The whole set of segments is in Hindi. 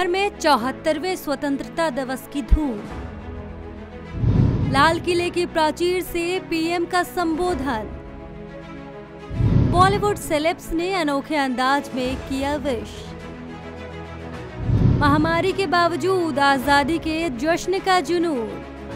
भर में 74वें स्वतंत्रता दिवस की धूम। लाल किले की प्राचीर से पीएम का संबोधन। बॉलीवुड सेलेब्स ने अनोखे अंदाज में किया विश। महामारी के बावजूद आजादी के जश्न का जुनून।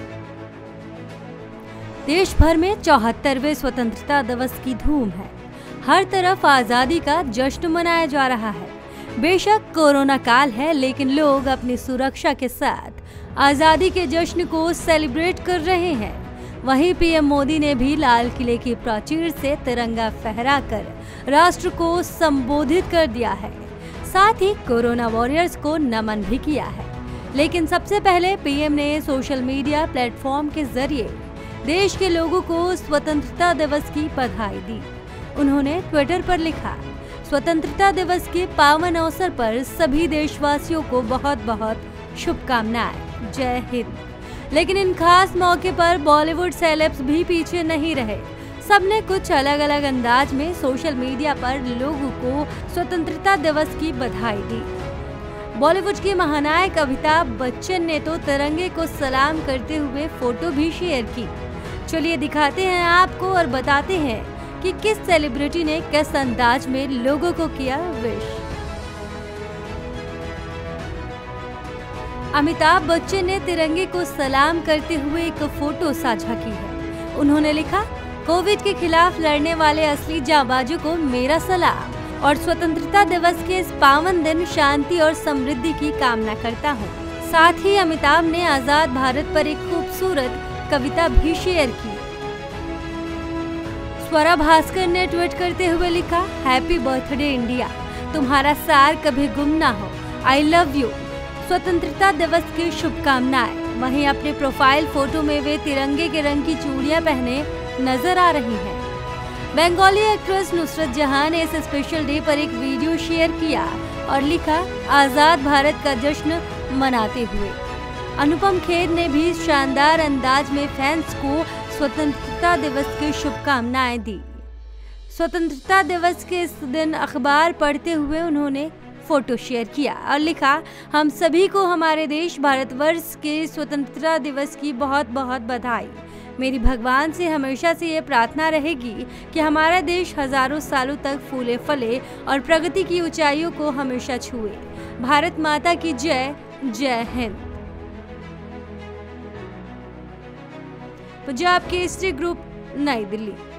देश भर में 74वें स्वतंत्रता दिवस की धूम है। हर तरफ आजादी का जश्न मनाया जा रहा है। बेशक कोरोना काल है, लेकिन लोग अपनी सुरक्षा के साथ आजादी के जश्न को सेलिब्रेट कर रहे हैं। वहीं पीएम मोदी ने भी लाल किले की प्राचीर से तिरंगा फहराकर राष्ट्र को संबोधित कर दिया है। साथ ही कोरोना वॉरियर्स को नमन भी किया है। लेकिन सबसे पहले पीएम ने सोशल मीडिया प्लेटफॉर्म के जरिए देश के लोगों को स्वतंत्रता दिवस की बधाई दी। उन्होंने ट्विटर पर लिखा, स्वतंत्रता दिवस के पावन अवसर पर सभी देशवासियों को बहुत बहुत शुभकामनाएं। जय हिंद। लेकिन इन खास मौके पर बॉलीवुड सेलेब्स भी पीछे नहीं रहे। सबने कुछ अलग अलग अंदाज में सोशल मीडिया पर लोगों को स्वतंत्रता दिवस की बधाई दी। बॉलीवुड के महानायक अमिताभ बच्चन ने तो तिरंगे को सलाम करते हुए फोटो भी शेयर की। चलिए दिखाते हैं आपको और बताते हैं कि किस सेलिब्रिटी ने किस अंदाज में लोगों को किया विश। अमिताभ बच्चन ने तिरंगे को सलाम करते हुए एक फोटो साझा की है। उन्होंने लिखा, कोविड के खिलाफ लड़ने वाले असली जांबाजों को मेरा सलाम और स्वतंत्रता दिवस के इस पावन दिन शांति और समृद्धि की कामना करता हूँ। साथ ही अमिताभ ने आजाद भारत पर एक खूबसूरत कविता भी शेयर की। स्वरा भास्कर ने ट्वीट करते हुए लिखा, हैप्पी बर्थडे इंडिया, तुम्हारा सार कभी गुम ना हो, आई लव यू, स्वतंत्रता दिवस की शुभकामनाएं। वहीं अपने प्रोफाइल फोटो में वे तिरंगे के रंग की चूड़ियां पहने नजर आ रही हैं। बंगाली एक्ट्रेस नुसरत जहां ने इस स्पेशल डे पर एक वीडियो शेयर किया और लिखा, आजाद भारत का जश्न मनाते हुए। अनुपम खेर ने भी शानदार अंदाज में फैंस को स्वतंत्रता दिवस की शुभकामनाएं दी। स्वतंत्रता दिवस के इस दिन अखबार पढ़ते हुए उन्होंने फोटो शेयर किया और लिखा, हम सभी को हमारे देश भारतवर्ष के स्वतंत्रता दिवस की बहुत बहुत बधाई। मेरी भगवान से हमेशा से ये प्रार्थना रहेगी कि हमारा देश हजारों सालों तक फूले फले और प्रगति की ऊंचाइयों को हमेशा छुए। भारत माता की जय। जय हिंद। पंजाब केसरी ग्रुप, नई दिल्ली।